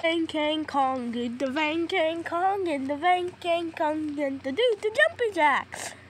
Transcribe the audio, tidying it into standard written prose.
King Kong did the Van King Kong and the Van King Kong and the do the jumping jacks.